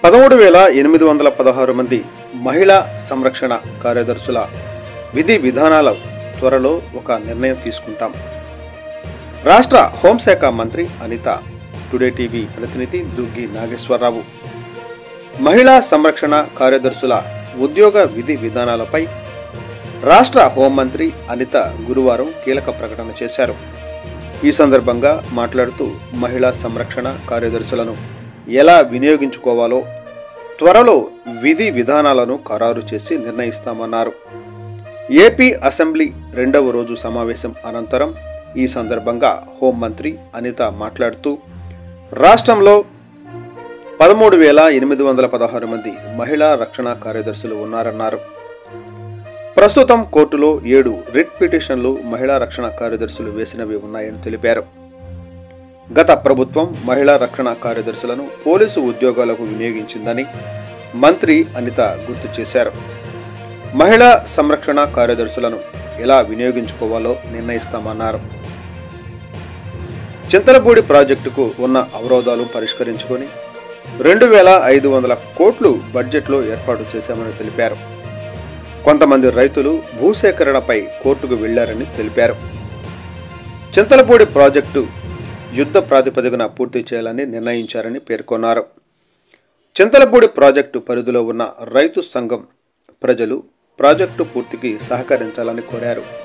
13,816 మంది మహిళా సంరక్షణ కార్యదర్శుల విధి విధానాల త్వరలో ఒక నిర్ణయం తీసుకుంటాం. రాష్ట్ర హోంశాఖ మంత్రి అనిత టుడే టీవీ ప్రతినిధి దుగ్గి నాగేశ్వరరావు. మహిళా సంరక్షణ కార్యదర్శుల ఉద్యోగ విధి విధానాలపై రాష్ట్ర హోంమంత్రి అనిత గురువారం కీలక ప్రకటన చేశారు. ఈ సందర్భంగా మాట్లాడుతూ మహిళా సంరక్షణ కార్యదర్శులను ఎలా వినియోగించుకోవాలో త్వరలో విధి విధానాలను ఖరారు చేసి నిర్ణయిస్తామన్నారు. ఏపీ అసెంబ్లీ 2వ రోజు సమావేశం అనంతరం ఈ సందర్భంగా హోంమంత్రి అనిత మాట్లాడుతూ రాష్ట్రంలో 13,816 మంది మహిళా రక్షణ కార్యదర్శులు ఉన్నారన్నారు. ప్రస్తుతం కోర్టులో 7 రిట్ పిటిషన్లు మహిళా రక్షణ కార్యదర్శులు వేసినవి ఉన్నాయని తెలిపారు. గత ప్రభుత్వం మహిళా రక్షణ కార్యదర్శులను పోలీసు ఉద్యోగాలకు వినియోగించిందని మంత్రి అనిత గుర్తు చేశారు. మహిళా సంరక్షణ కార్యదర్శులను ఎలా వినియోగించుకోవాలో నిర్ణయిస్తామన్నారు. చింతలపూడి ప్రాజెక్టుకు ఉన్న అవరోధాలు పరిష్కరించుకొని 2,500 కోట్లు బడ్జెట్లో ఏర్పాటు చేశామని తెలిపారు. కొంతమంది రైతులు భూసేకరణపై కోర్టుకు వెళ్లారని తెలిపారు. చింతలపూడి ప్రాజెక్టు యుద్ధ ప్రాతిపదికన పూర్తి చేయాలని నిర్ణయించారని పేర్కొన్నారు. చింతలపూడి ప్రాజెక్టు పరిధిలో ఉన్న రైతు సంఘం ప్రజలు ప్రాజెక్టు పూర్తికి సహకరించాలని కోరారు.